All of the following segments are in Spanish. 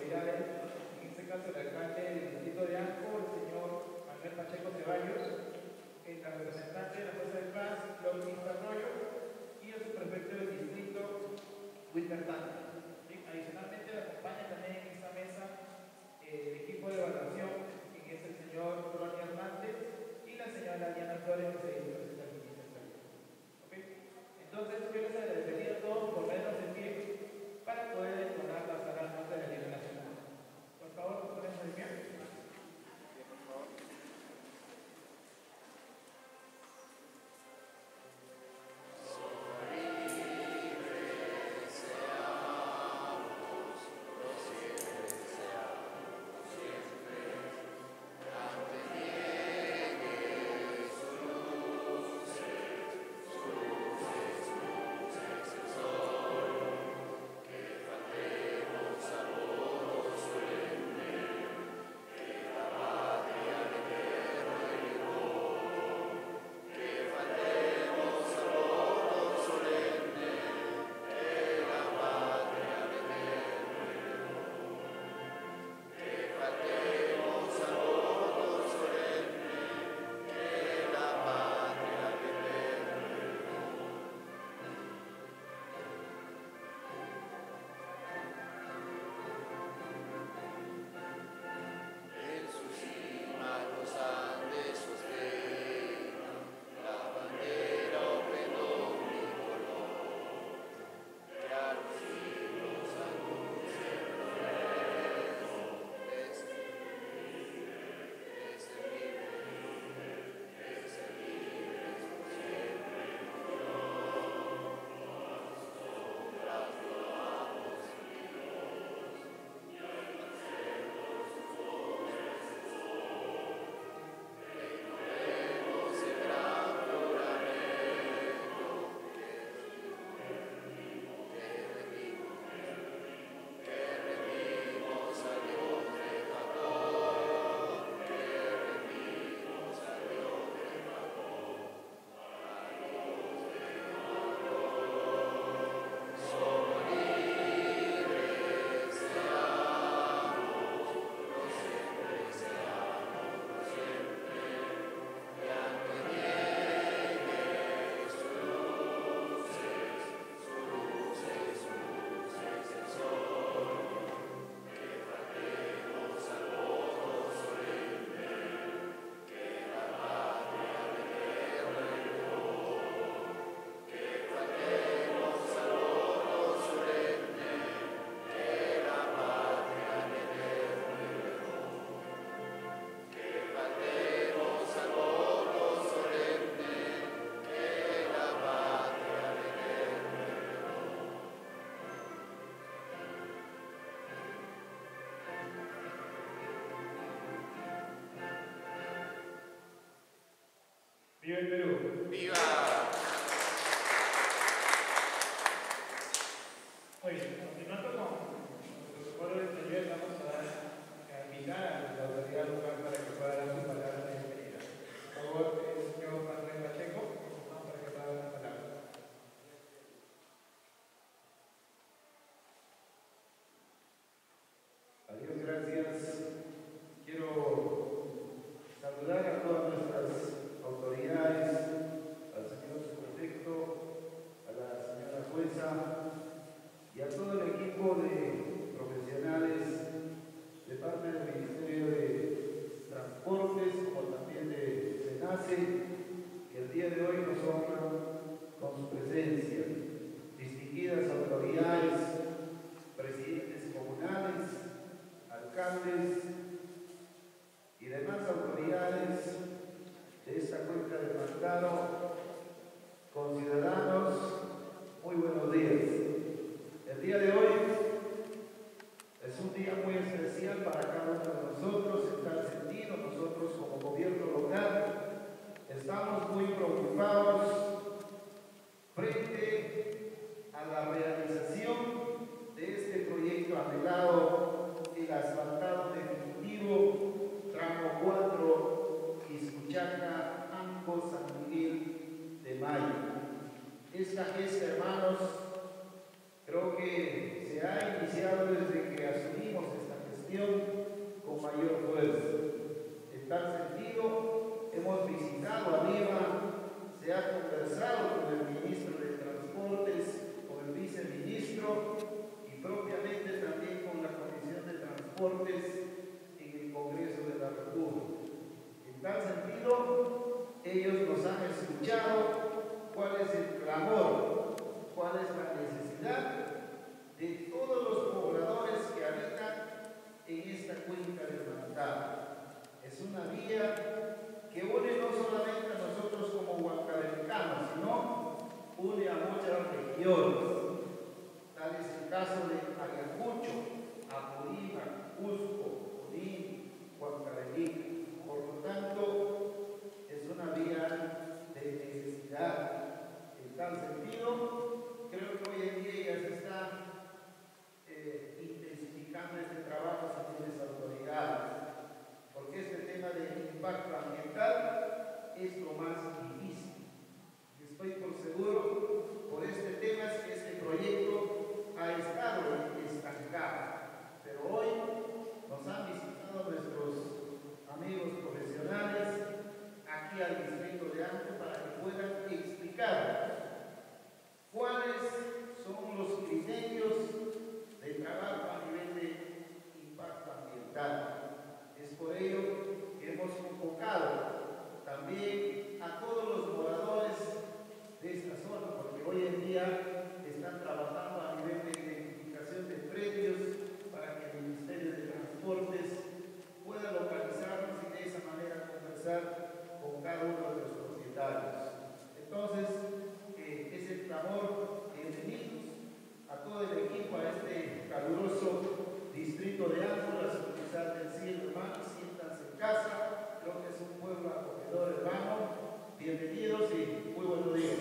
autoridades, en este caso el alcalde del distrito de Anco, el señor Manuel Pacheco Ceballos, el representante de la Fuerza de Paz, Lourdes Arroyo, y el subprefecto del distrito, Wilmer Tante. Adicionalmente, le acompaña también en esta mesa el equipo de evaluación, que es el señor Ronnie Hernández y la señora Diana Flores, que se representa al ministro de Salud. ¿Okay? Entonces, yo les agradecería a todos por vernos en pie para poder entonar la sala nota de nivel nacional. Por favor, nos ponemos de pie. Por favor. ¡Viva el Perú! ¡Viva! Oye, continuando con el protocolo del taller, vamos a invitar a la autoridad local para que pueda dar su palabra de bienvenida. Por favor, el señor Manuel Pacheco, para que pueda dar la palabra. Adiós, gracias. Quiero saludar a todas nuestras autoridades, al señor subprefecto, a la señora jueza y a todo el equipo de profesionales de parte del Ministerio de Transportes, como también de SENACE, que el día de hoy nos honran con su presencia. Distinguidas autoridades, presidentes comunales, alcaldes y demás autoridades de esta cuenca del Mantaro, conciudadanos, muy buenos días. El día de hoy es un día muy especial para cada uno de nosotros en tal sentido. Nosotros como gobierno local estamos muy preocupados frente a la realización de este proyecto anhelado, el asfaltado definitivo, tramo 4, Izcuchaca, Anco, San Miguel de Mayo. Esta gesta, hermanos, creo que se ha iniciado desde que asumimos esta Transportes en el Congreso de la República. En tal sentido, ellos nos han escuchado cuál es el clamor, cuál es la necesidad de todos los pobladores que habitan en esta cuenca del Mantaro. Es una vía que une no solamente a nosotros como huancarencanos, sino une a muchas regiones. Tal es el caso de Ayacucho, Apurímac, Cusco, Junín, Huancavelica. Por lo tanto, es una vía de necesidad. En tal sentido, creo que hoy en día ya se está intensificando este trabajo, señores autoridades, porque este tema del impacto ambiental es lo más difícil. Y estoy por seguro, por este tema, es que este proyecto ha estado estancado. Pero hoy nos han visitado nuestros amigos profesionales aquí al distrito de Anco para que puedan explicar cuáles son los criterios de trabajo a nivel de impacto ambiental. Es por ello que hemos convocado también a todos los moradores de esta zona, porque hoy en día están trabajando a nivel de identificación de predios para que el Ministerio de Transportes pueda localizarnos y de esa manera conversar con cada uno de los propietarios. Entonces, es el clamor de bienvenidos a todo el equipo, a este caluroso distrito de Anco, la sucursal del cielo, hermanos, siéntanse en casa, creo que es un pueblo acogedor, hermano. Bienvenidos y muy buenos días.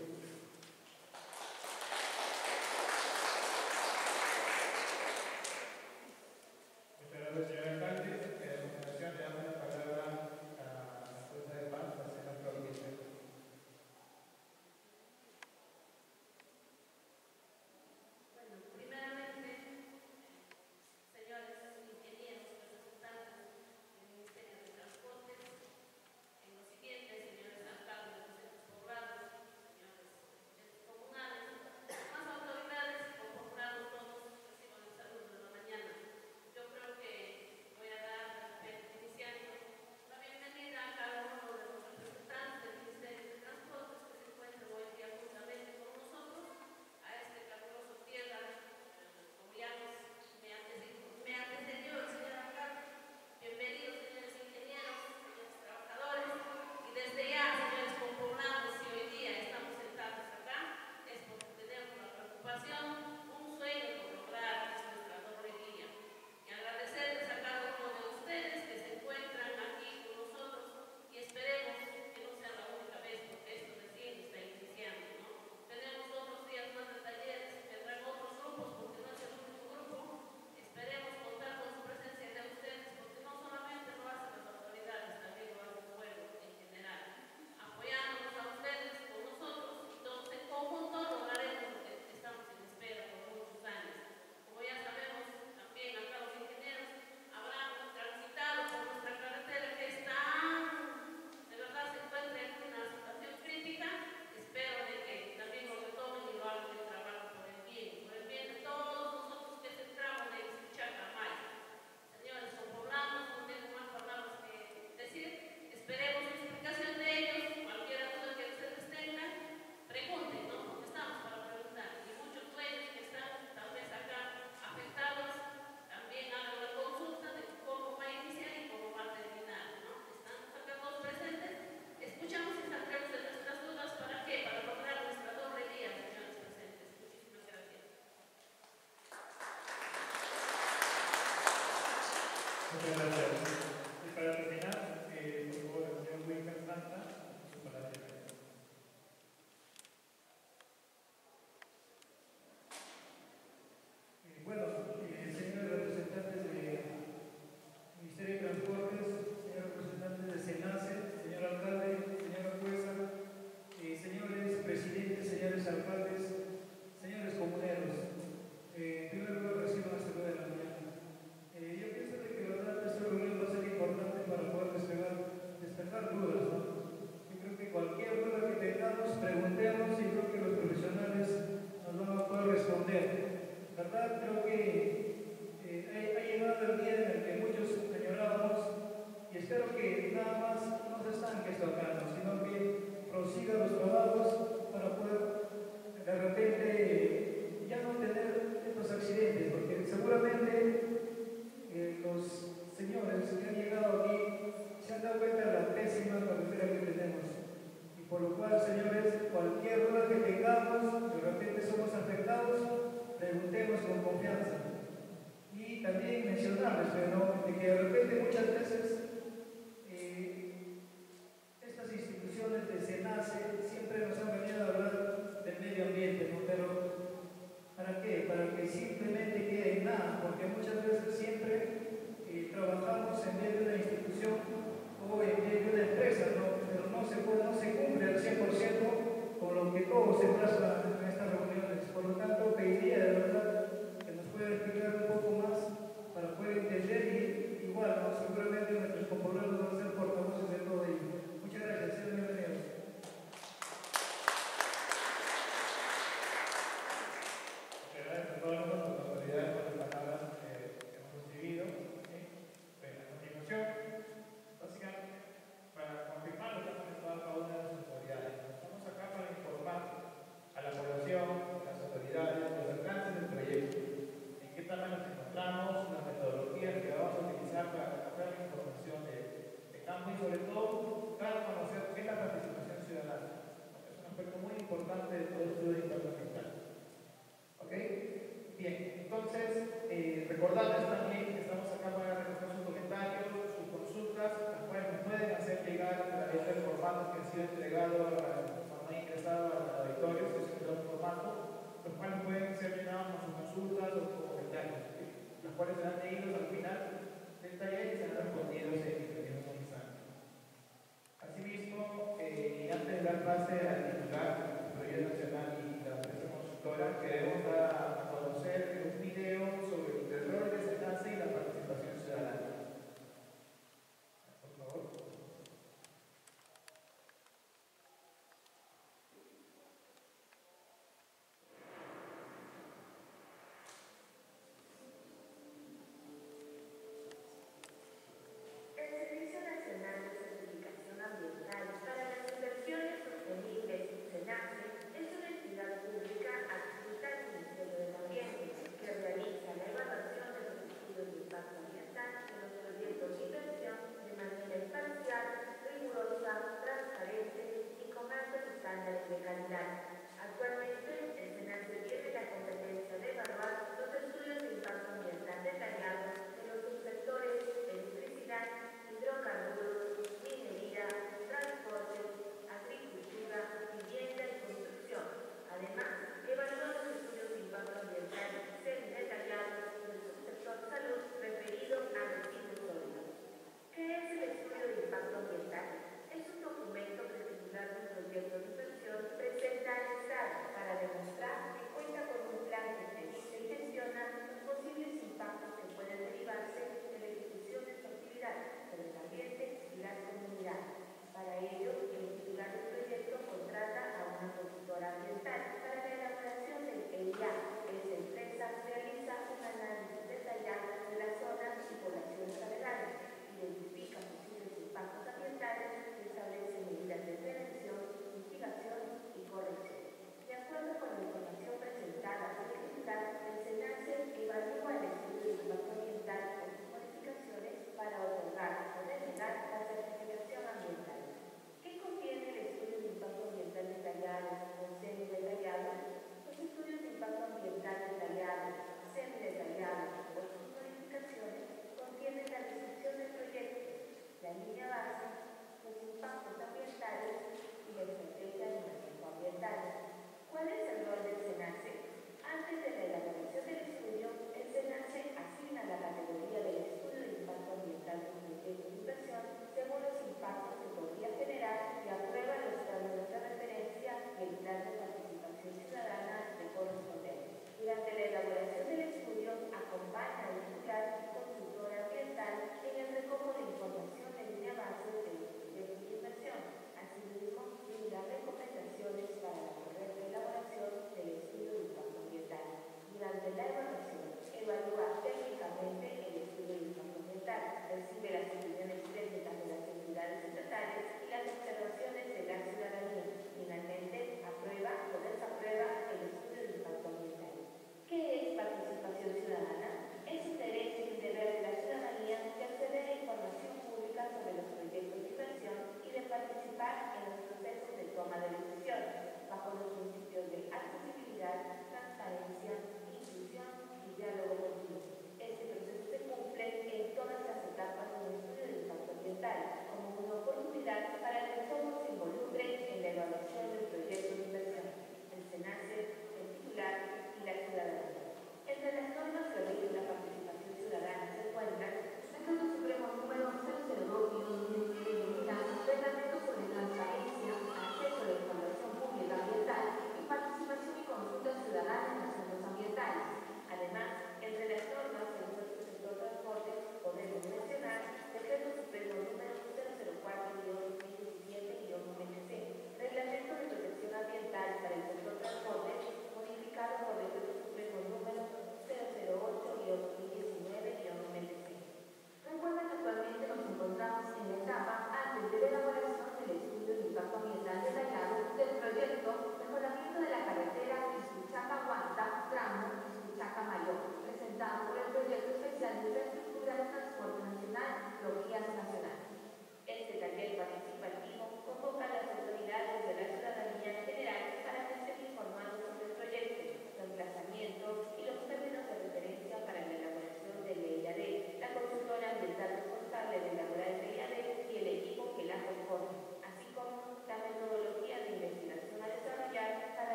Muchas gracias. Y para terminar, por favor, el señor Wilker Santa, su palabra. Bueno, señores representantes del Ministerio de Transportes, señores representantes de SENACE, señor alcalde, señora jueza, señores presidentes, señores alcaldes, señores comuneros, en primer lugar recibo la salud de la mañana. Yo pienso que la verdad esta reunión va a ser también mencionarles, pero de que de repente muchas veces estas instituciones de SENACE siempre nos han venido a hablar del medio ambiente, ¿no? Pero ¿para qué? Para que simplemente quede en nada, porque muchas veces siempre trabajamos en medio de una institución o en medio de una empresa, ¿no? Pero no se cumple al 100% con lo que todos se plasma en estas reuniones. Por lo tanto, pediría de verdad que nos pueda explicar un poco más para poder entender y igual, ¿no? Seguramente nuestros compañeros van a ser portavoces de todo ello. Muchas gracias, sean bienvenidos. Muchas gracias a todas las autoridades por las palabras que hemos recibido. Bueno, a continuación, básicamente, para confirmar lo que han comentado cada una de las autoridades, estamos acá para informar a la población, a las autoridades, los alcances del proyecto, en qué etapa nos encontramos, las metodologías que vamos a utilizar para captar la información de campo y sobre todo dar a conocer qué es la participación ciudadana. Es un aspecto muy importante de todo estudio de impacto ambiental. ¿Ok? Bien, entonces recordarles también que estamos acá para recoger sus comentarios, sus consultas, las cuales nos pueden hacer llegar a través del formato que ha sido entregado cuando ha ingresado al auditorio, que es un formato, los cuales pueden ser llenados con sus consultas o comentarios, ¿sí? Los cuales serán leídos al final del taller y serán respondidos en un instante. Asimismo, antes de dar pase al titular del Proyecto Nacional y la empresa consultora, queremos dar a conocer un video sobre el rol de SENACE y la participación ciudadana. Por favor. El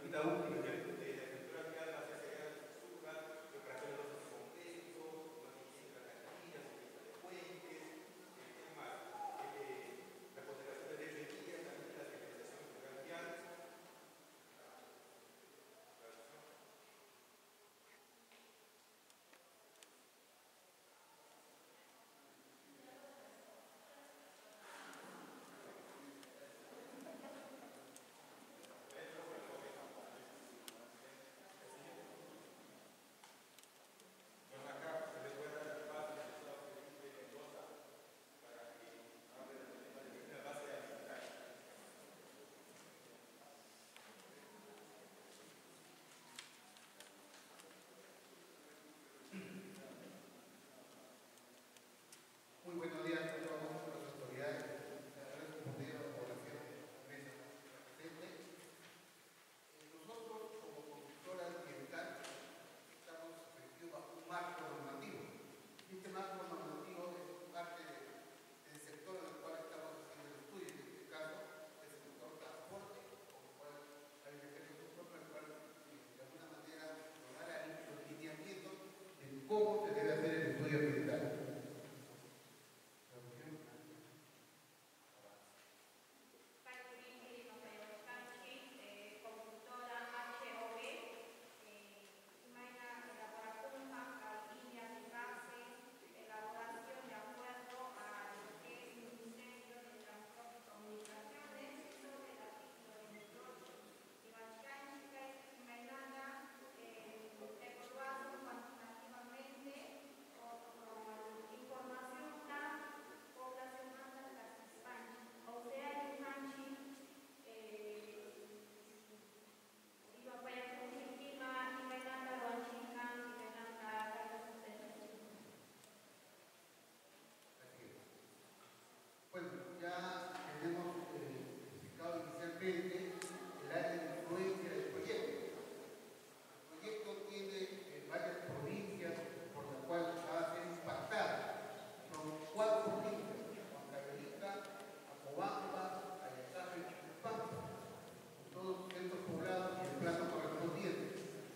vida útil de la estructura que hace hacia la estructura, preparación de los complejos, mantenimiento de las canillas, de puentes, ¿qué más? La conservación de energía, también la señalización vial. Muy buenos días a todas las autoridades, a la población mesa presente. Nosotros, como consultora ambiental, estamos metidos bajo un marco normativo. Este marco normativo es parte del sector en el cual estamos haciendo el estudio. En este caso, es el sector transporte, con el cual hay un ejercicio propio, el cual de alguna manera nos dará los lineamientos de cómo se debe hacer el estudio ambiental. Bueno, ya tenemos explicado inicialmente el área de influencia del proyecto. El proyecto tiene varias provincias por las cuales va a ser impactado. Son 4 provincias: Huancavelica, Acobamba, Ayasajo y Chuquipampa, todos centros poblados y el plano correspondiente.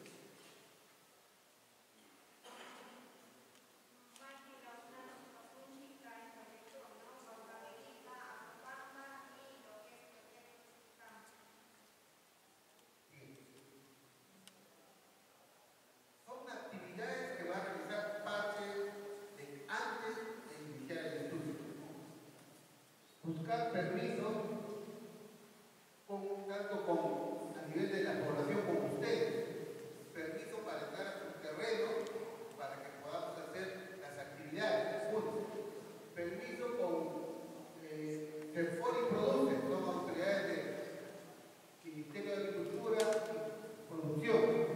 Son actividades que va a realizar parte de antes de iniciar el estudio. Buscar permiso tanto a nivel de la población como ustedes. Permiso para entrar a su terreno para que podamos hacer las actividades. Permiso con Serfor y Produce, son autoridades del Ministerio de Agricultura y Producción.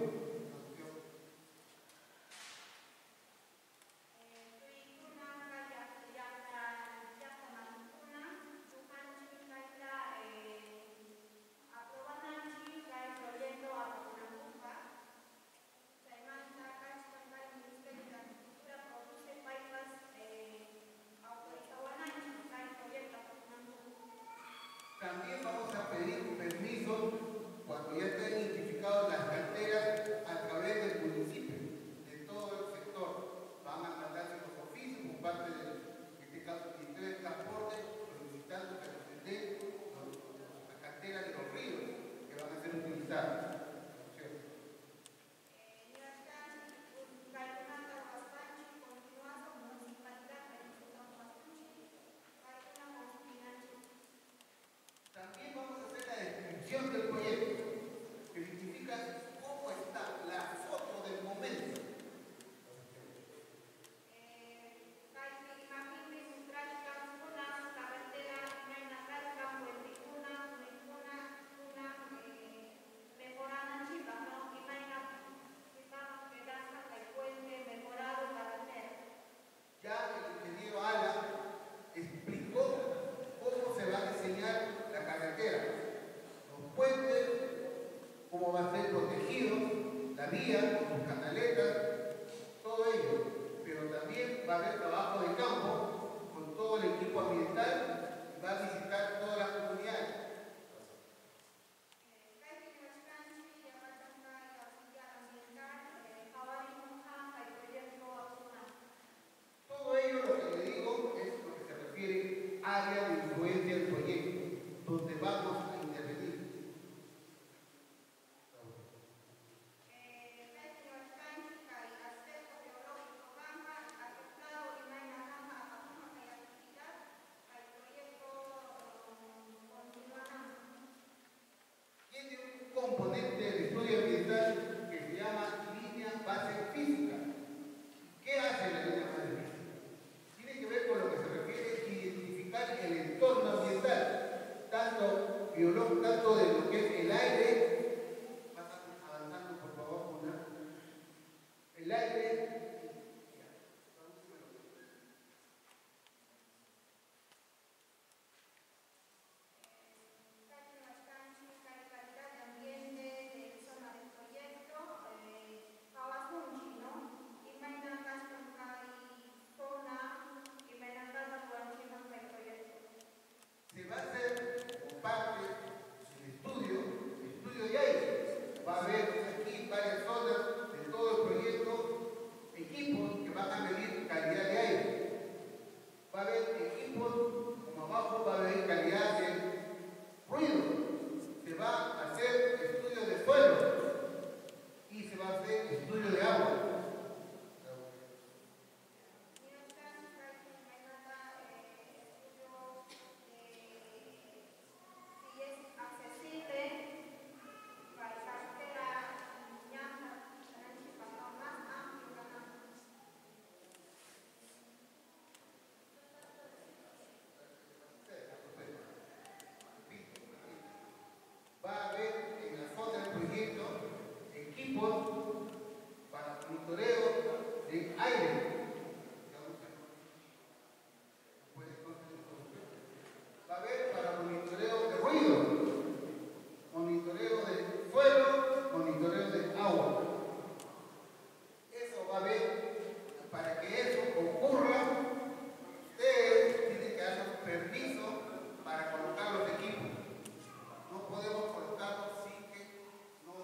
También vamos a pedir permiso cuando ya estén identificadas las carteras a través del municipio, de todo el sector. Van a mandarse los oficios por parte del, en este caso, el Ministerio de Transporte, solicitando que nos den las carteras de los ríos que van a ser utilizadas. También vamos a hacer la descripción del proyecto, que significa cómo está la foto del momento. Ya el ingeniero Alan explicó cómo se va a diseñar la carretera, los puentes, cómo va a ser protegido, la vía, con sus canaletas, todo ello. Pero también va a haber trabajo de campo con todo el equipo ambiental y va a visitar todas las comunidades. base física. ¿Qué hace la línea base física? Tiene que ver con lo que se refiere a identificar el entorno ambiental, tanto biológico, tanto de lo que es el aire, avanzando por favor, el aire, se va a hacer como parte del estudio de aire. Va a haber aquí varias zonas de todo el proyecto, equipos que van a medir calidad de aire. Va a haber equipos, como abajo va a haber calidad de ruido. Se va a hacer estudio de suelo y se va a hacer estudio de agua. Va a haber en la zona del proyecto equipos para monitoreo de aire. Va a haber para monitoreo de ruido, monitoreo de suelo, monitoreo de agua. Eso va a haber, para que eso ocurra, ustedes tienen que dar un permiso para colocar los equipos. No podemos colocarlos sin que no nos otorguen el permiso.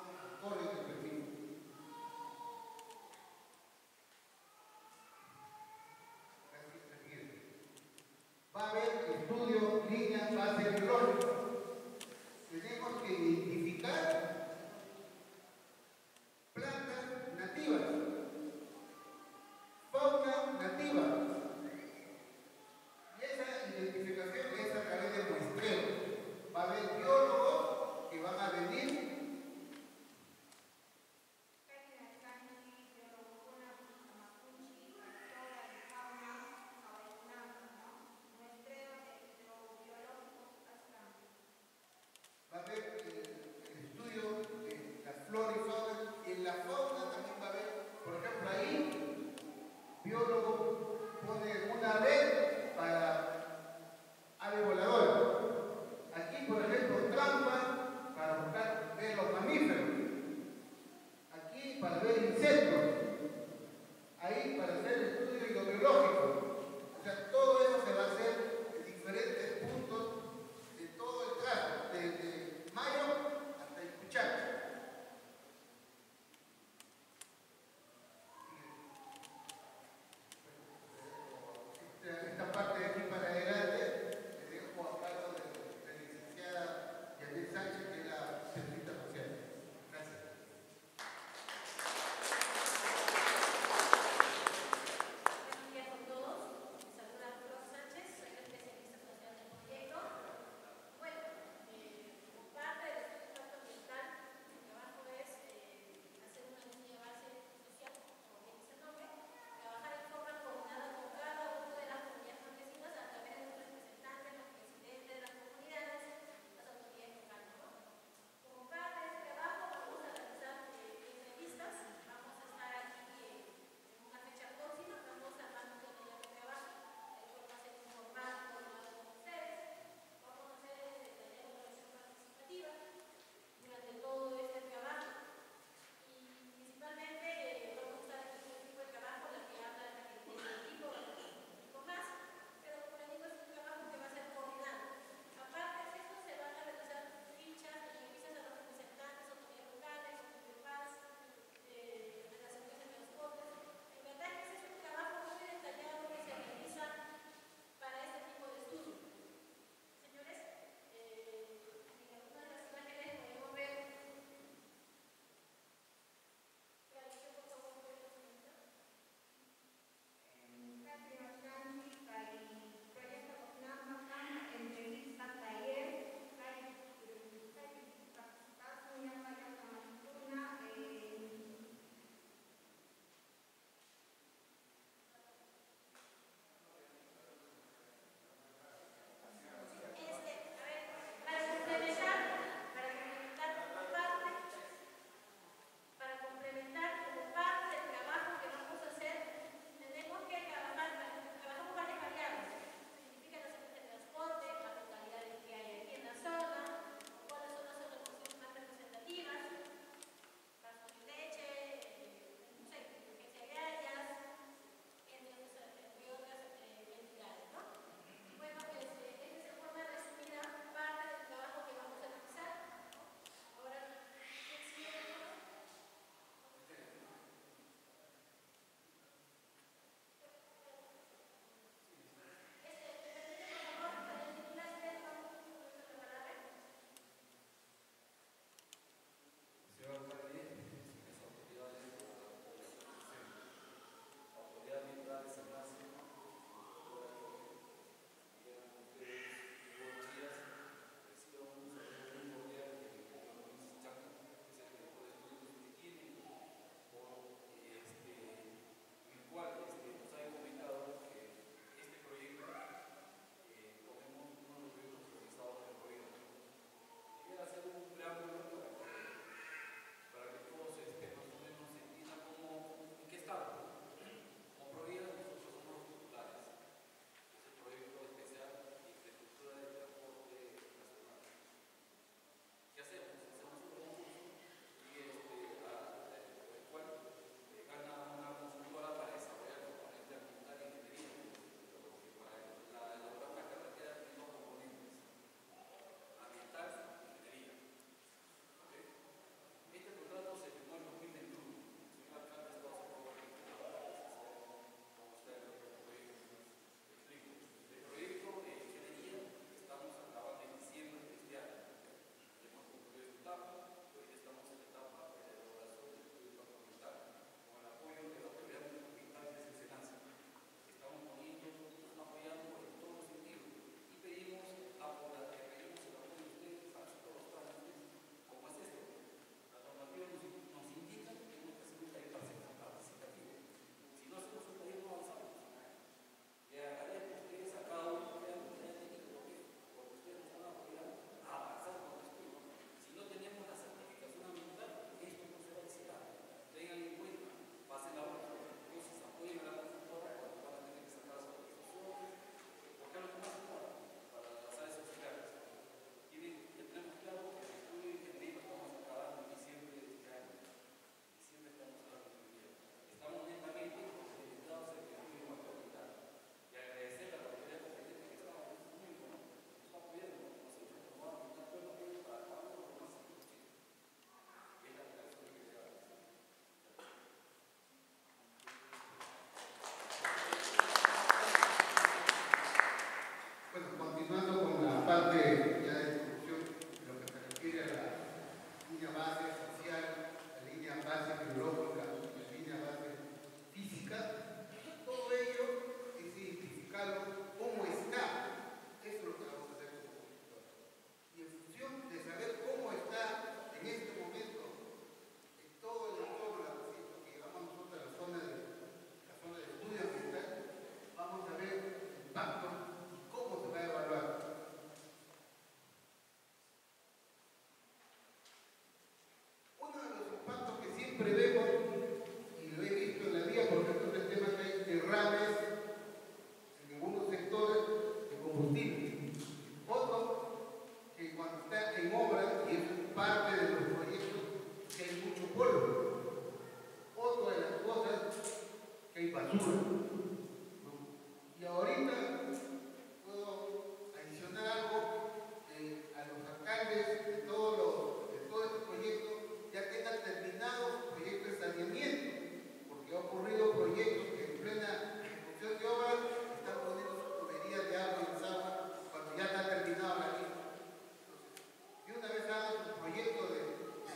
siempre vemos, y lo he visto en la vía, por ejemplo, el tema que hay derrames en algunos sectores de combustible. Otro, que cuando está en obra, y es parte de los proyectos, que hay mucho polvo. Otra de las cosas, que hay basura. ¿No? Y ahorita puedo adicionar algo, a los alcaldes de todo este proyecto ya tengan terminado proyectos de saneamiento, porque ha ocurrido proyectos que en plena ejecución de obras están poniendo sus tuberías de agua y desagua cuando ya está terminado la misma. Y una vez hagan su proyecto de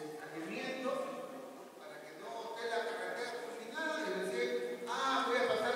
saneamiento, para que no esté la carretera confinada y decir, voy a pasar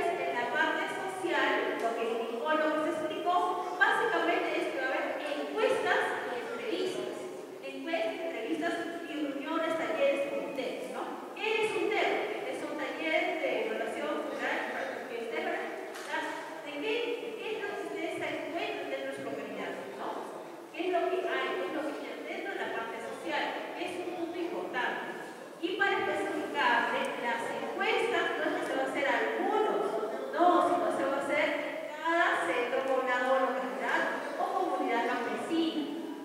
en la parte social, lo que indicó, lo que se explicó, básicamente es que va a haber encuestas y entrevistas. Encuestas, entrevistas y reuniones, talleres con ustedes, ¿no? ¿Qué es un TER? Es un taller de evaluación general que ustedes van a escuchar de qué es lo que ustedes se encuentran dentro de su comunidad, ¿no? ¿Qué es lo que hay? ¿Qué es lo que tienen dentro de la parte social? Es un punto importante. Y para especificarle, las encuestas no es que se va a hacer algunos, no, sino se va a hacer cada centro poblado o localidad o comunidad campesina.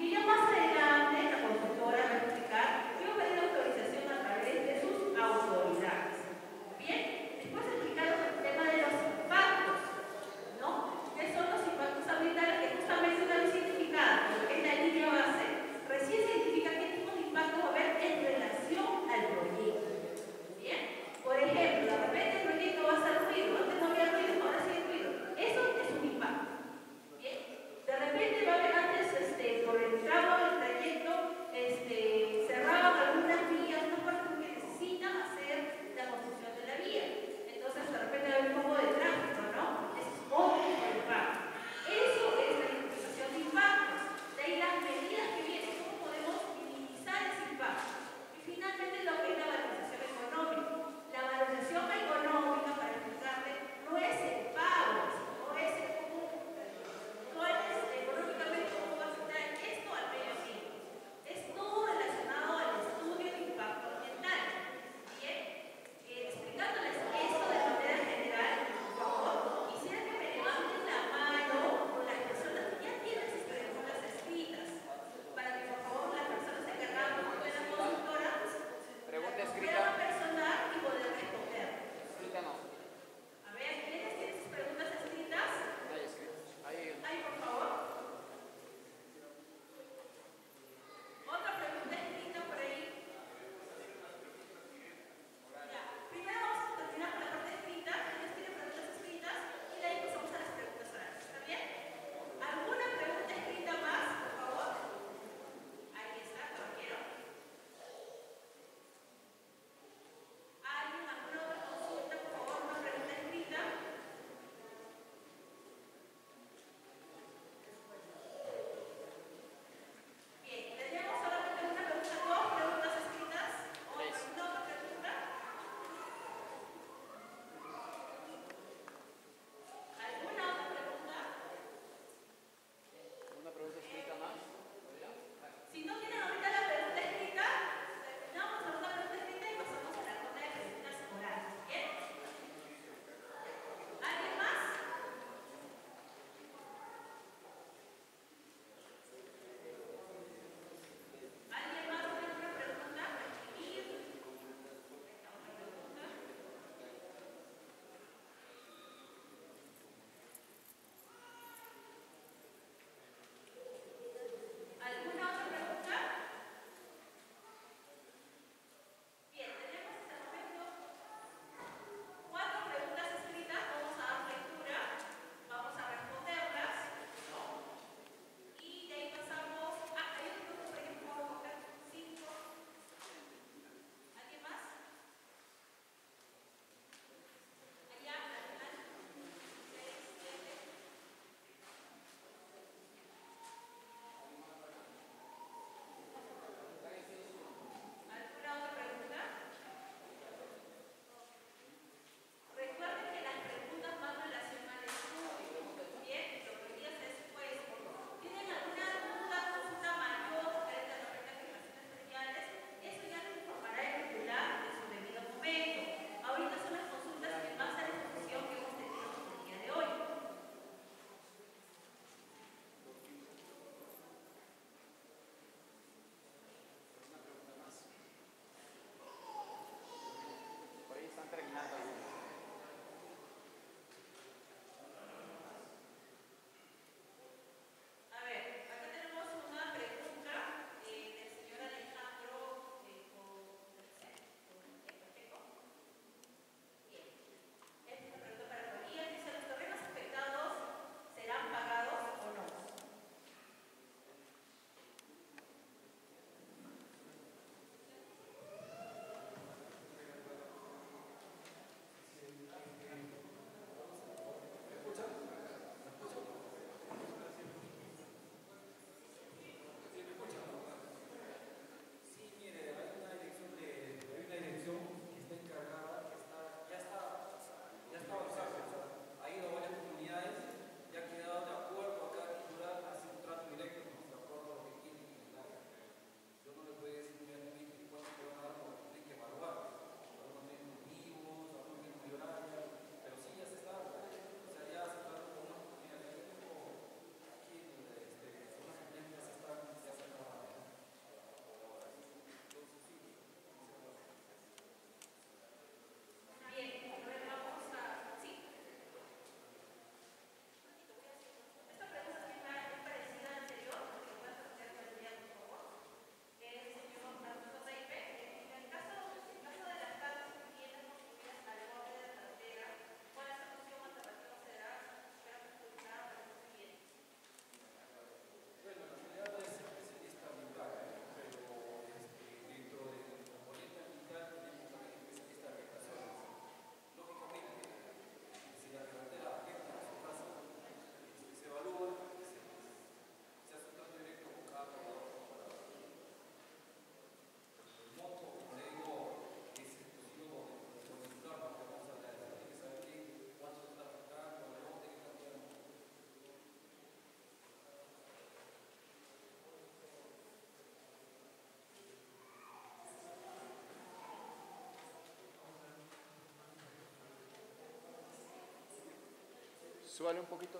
Súbale un poquito.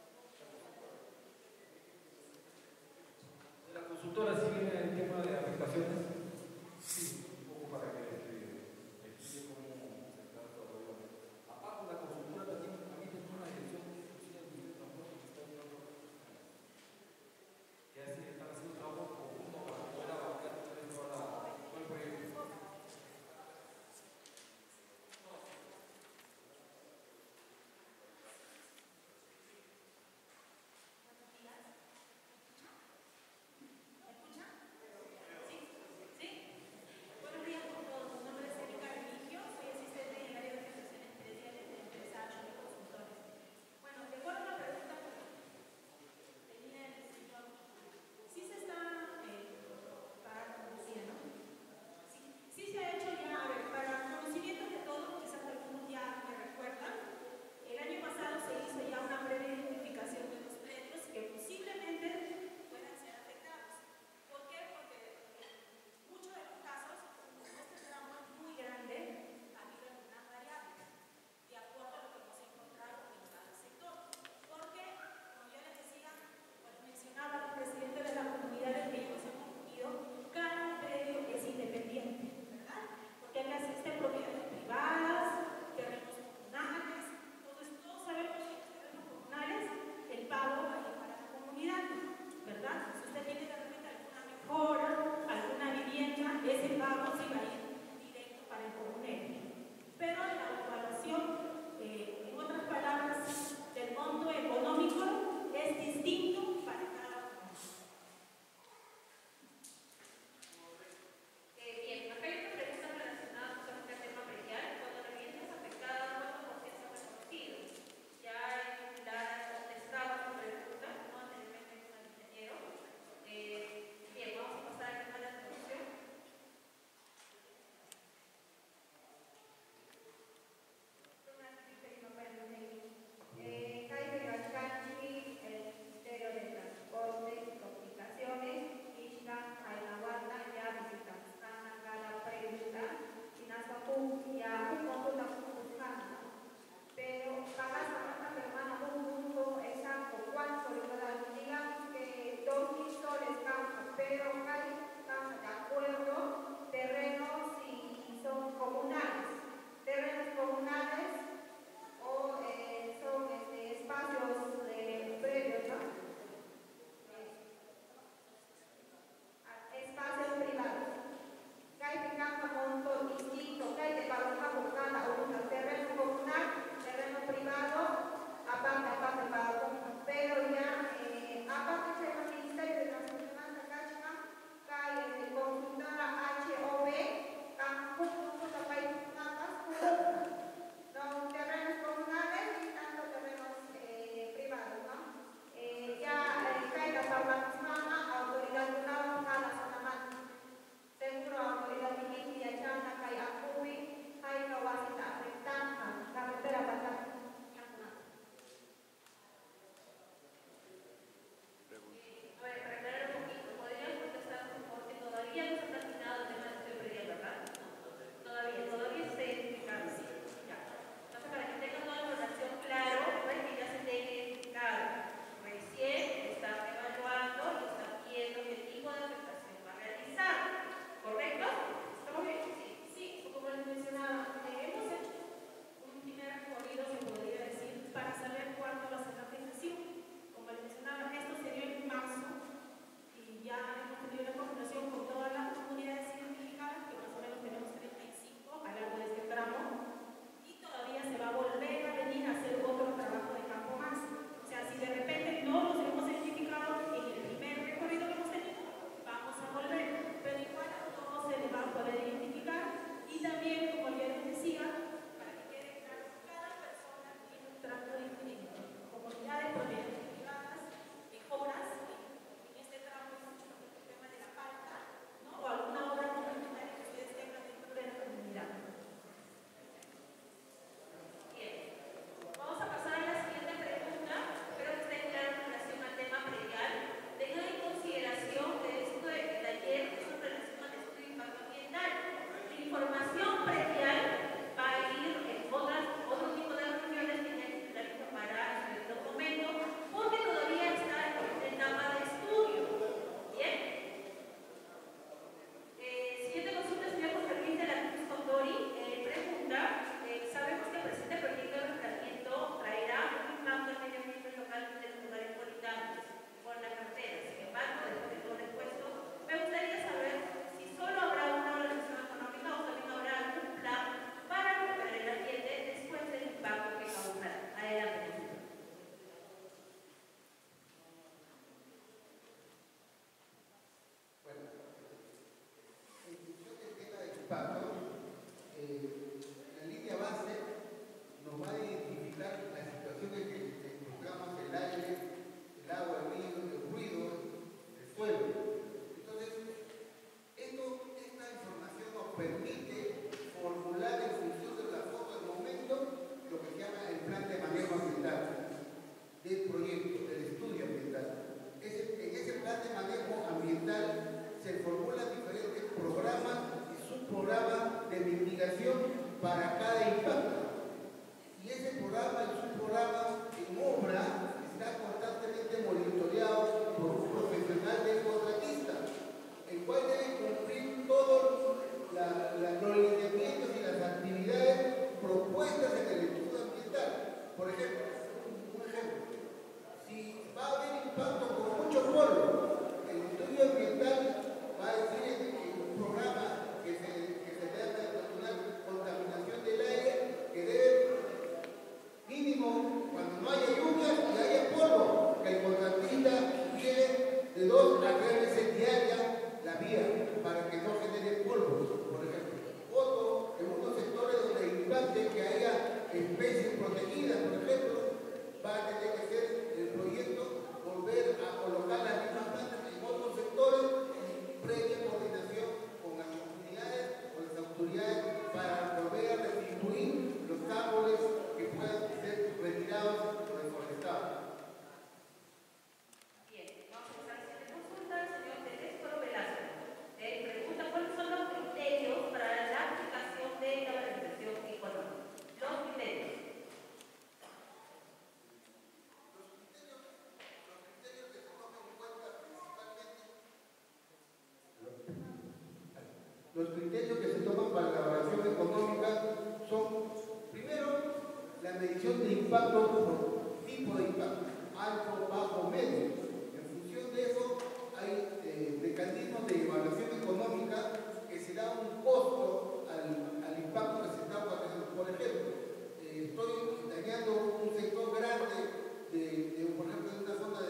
De la consultora, si viene el tema de afectaciones, sí, un poco para que explique cómo se trata todo. Aparte, la consultora también tiene una dirección exclusiva de transporte que está llevando, que están haciendo trabajo conjunto para poder abarcar todo el proyecto. impacto por tipo de impacto, alto, bajo, medio. En función de eso hay mecanismos de evaluación económica que se da un costo al impacto que se está ocasionando. Por ejemplo, estoy dañando un sector grande por ejemplo, de una zona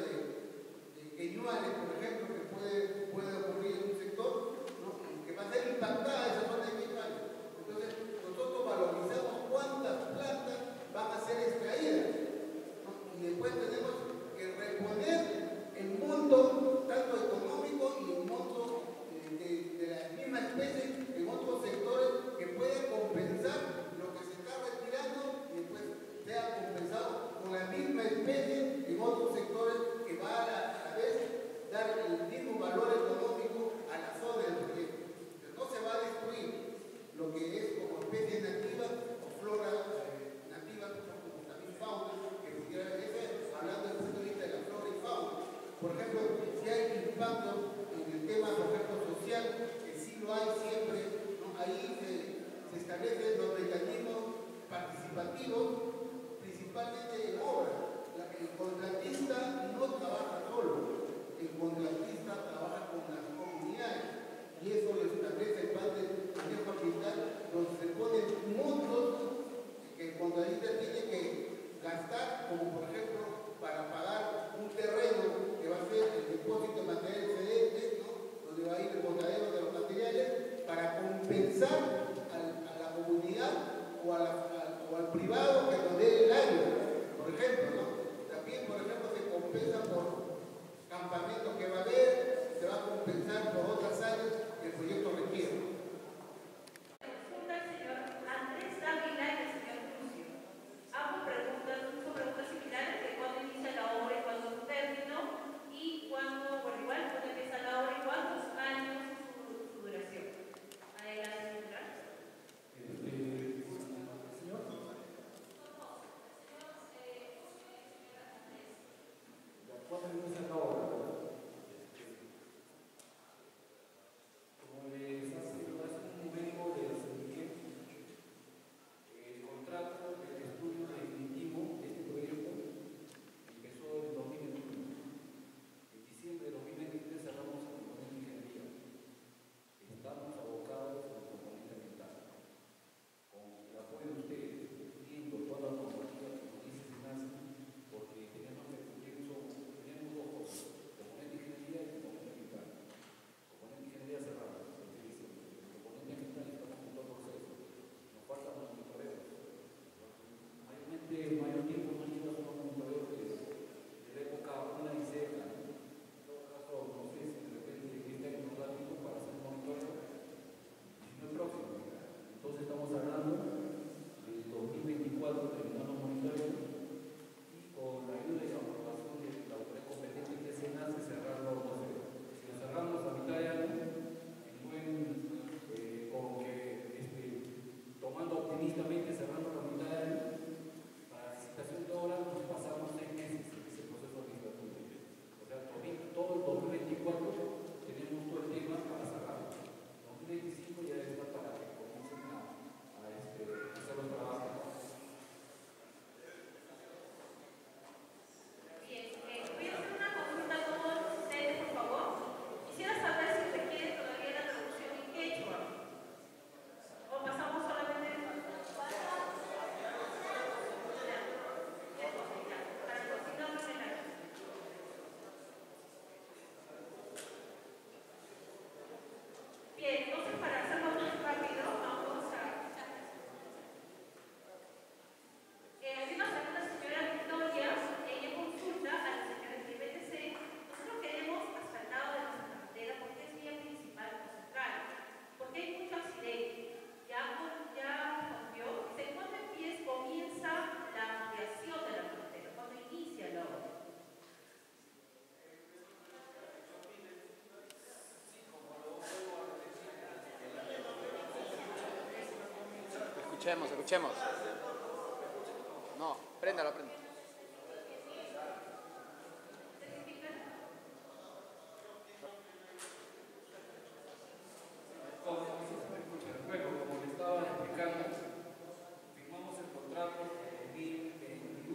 de queñuales, por ejemplo, que puede ocurrir en un sector, ¿no? Que va a ser impactada esa zona de queñuales. Entonces, nosotros valorizamos cuántas plantas van a ser extraídas, ¿no? Y después tenemos que reponer el monto, tanto económico y el monto de la misma especie en otros sectores que puedan compensar lo que se está retirando y después sea compensado con la misma especie en otros sectores que va a la vez dar el mismo valor económico a la zona del proyecto. Pero no se va a destruir lo que es como especies nativas o flora nativas, como también fauna, que pudiera ser, hablando desde el punto de vista de la flora y fauna. Por ejemplo, si hay impactos en el tema, por ejemplo, social, que sí lo hay siempre, ¿no? Ahí se establecen los mecanismos participativos, principalmente en obras. El contratista no trabaja solo, el contratista trabaja con las comunidades y eso lo establece el plan de manejo ambiental, donde se ponen montos que el contratista tiene que gastar, como por ejemplo para pagar un terreno que va a ser el depósito de materiales excedentes, ¿no? Donde va a ir el botadero de los materiales, para compensar a la comunidad o al privado que nos dé el área, por ejemplo, ¿no? También, por ejemplo, se compensa por campamentos que va a haber, se va a compensar por otras áreas que el proyecto requiere. Consulta el señor Andrés Dávila y el señor Lucio. Ambos son preguntas similares de cuándo inicia la obra y cuándo su término, y cuándo, bueno, igual, cuándo empieza la obra y cuántos años su duración. Adelante, señora. ¿Cuándo inicia la obra? Como les hace un momento de seguimiento, el contrato del estudio definitivo de este proyecto empezó en 2021. En diciembre de 2023 cerramos el componente de ingeniería. Estamos abocados al componente ambiental. Con el apoyo de ustedes, viendo toda la normativa que nos dice SENACE, porque tenemos que cumplir dos cosas, componente de ingeniería y componente ambiental. Componente de ingeniería cerrado, el componente ambiental estamos en todo proceso. Nos faltan los monitoreos. Mayormente, mayor tiempo no lleva solo monitoreos de la época una y seca. En todo caso, no sé si de repente este año nos da tiempo para hacer un monitoreo, sino el próximo. Entonces estamos hablando del 2024 terminando el monitoreo y con la ayuda y la aprobación de la autoridad competente que se nace cerrarlo, no sé, si lo cerramos a mitad de año, como que tomando optimistamente cerrando la mitad de año, para la licitación de obra nos pasamos 6 meses en ese proceso administrativo. O sea, todo el 2024 tenemos todo el tema para cerrarlo. 2025 ya está para que comiencen a hacer los trabajos. Bien, voy a hacer una consulta a todos ustedes, por favor. Quisiera saber si requiere todavía la traducción en quechua o pasamos solamente para continuar con el año. Bien, entonces para hacerlo más rápido, vamos a... Hay una segunda señora Victoria, ella consulta a la señora del BTC. Nosotros queremos asfaltado de nuestra carretera porque es vía principal o central, porque hay mucho accidente. Ya cambió. ¿En cuántos pies comienza la ampliación de la carretera? ¿Cuándo inicia la obra? Escuchemos. No, préndalo. Bueno, como le estaba explicando, firmamos el contrato en 2021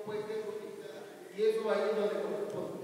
puede ser utilizada y eso ahí es donde corresponde.